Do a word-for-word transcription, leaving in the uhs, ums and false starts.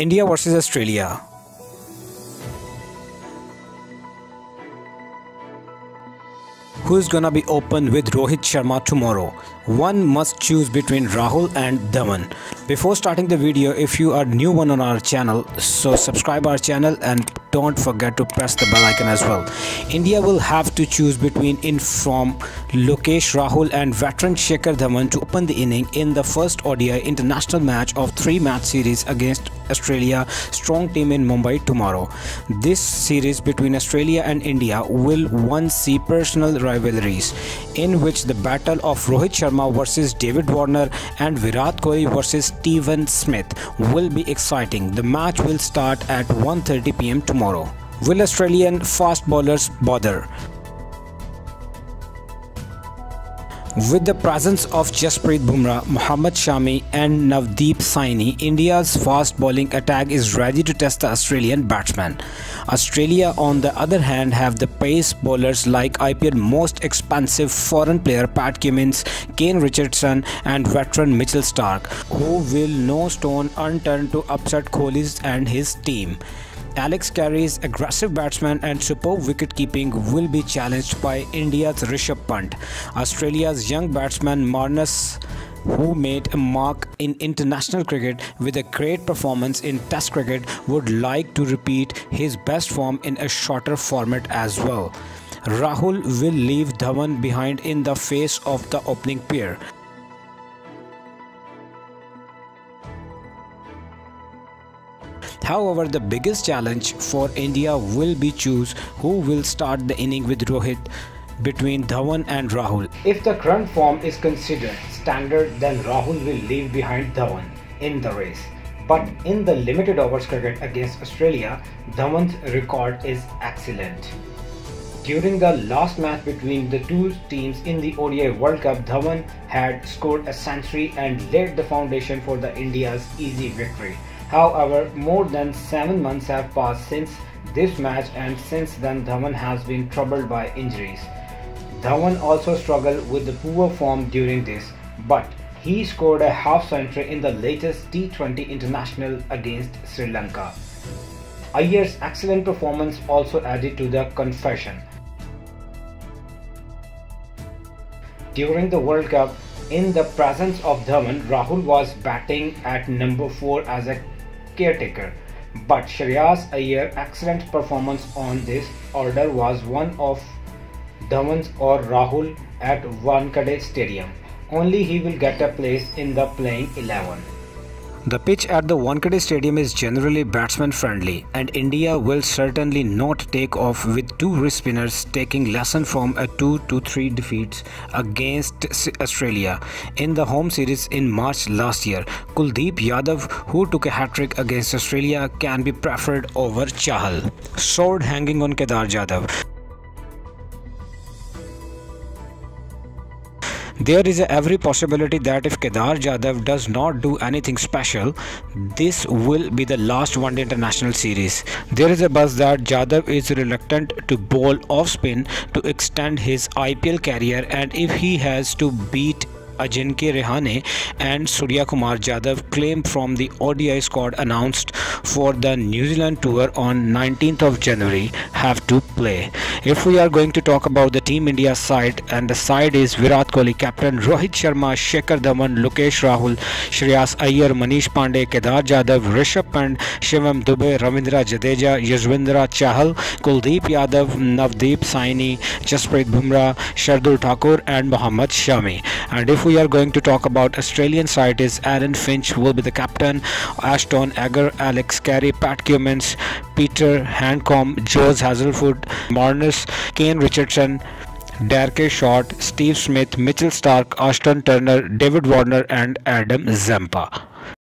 India versus Australia. Who is gonna be open with Rohit Sharma tomorrow? One must choose between Rahul and Dhawan. Before starting the video, if you are new one on our channel, so subscribe our channel and don't forget to press the bell icon as well. India will have to choose between inform Lokesh Rahul and veteran Shikhar Dhawan to open the inning in the first O D I international match of three match series against Australia strong team in Mumbai tomorrow. This series between Australia and India will one see personal rivalries, in which the battle of Rohit Sharma versus David Warner and Virat Kohli versus Steven Smith will be exciting. The match will start at one thirty p m tomorrow. Will Australian fast bowlers bother? With the presence of Jasprit Bumrah, Mohammad Shami and Navdeep Saini, India's fast bowling attack is ready to test the Australian batsmen. Australia, on the other hand, have the pace bowlers like I P L most expensive foreign player Pat Cummins, Kane Richardson and veteran Mitchell Starc, who will no stone unturned to upset Kohli and his team. Alex Carey's aggressive batsman and superb wicket-keeping will be challenged by India's Rishabh Pant. Australia's young batsman Marnus, who made a mark in international cricket with a great performance in Test cricket, would like to repeat his best form in a shorter format as well. Rahul will leave Dhawan behind in the face of the opening pair. However, the biggest challenge for India will be choose who will start the inning with Rohit between Dhawan and Rahul. If the current form is considered standard, then Rahul will leave behind Dhawan in the race. But in the limited overs cricket against Australia, Dhawan's record is excellent. During the last match between the two teams in the O D I World Cup, Dhawan had scored a century and laid the foundation for the India's easy victory. However, more than seven months have passed since this match, and since then Dhawan has been troubled by injuries. Dhawan also struggled with the poor form during this, but he scored a half century in the latest T twenty international against Sri Lanka. Iyer's excellent performance also added to the confession. During the World Cup, in the presence of Dhawan, Rahul was batting at number four as a caretaker, but Shreyas Iyer's excellent performance on this order was one of Dhawan's or Rahul at Wankhede Stadium. Only he will get a place in the playing eleven. The pitch at the Wankhede Stadium is generally batsman friendly, and India will certainly not take off with two wrist spinners, taking lesson from a two to three defeats against Australia in the home series in March last year. Kuldeep Yadav, who took a hat-trick against Australia, can be preferred over Chahal. Sword hanging on Kedar Jadhav. There is every possibility that if Kedar Jadhav does not do anything special, this will be the last one day international series. There is a buzz that Jadhav is reluctant to bowl off spin to extend his I P L career, and if he has to beat Ajinkya Rahane and Surya Kumar, Jadhav claim from the O D I squad announced for the New Zealand tour on nineteenth of January have to play. If we are going to talk about the Team India side, and the side is Virat Kohli captain, Rohit Sharma, Shikhar Dhawan, Lokesh Rahul, Shreyas Iyer, Manish Pandey, Kedar Jadhav, Rishabh Pant, Shivam Dube, Ravindra Jadeja, Yuzvendra Chahal, Kuldeep Yadav, Navdeep Saini, Jasprit Bumrah, Shardul Thakur and Mohammad Shami. And if we are going to talk about Australian side, is Aaron Finch will be the captain, Ashton Agar, Alex Carey, Pat Cummins, Peter Handcombe, Jose Hazlewood, Marnus, Kane Richardson, Darke Short, Steve Smith, Mitchell Starc, Ashton Turner, David Warner and Adam Zampa.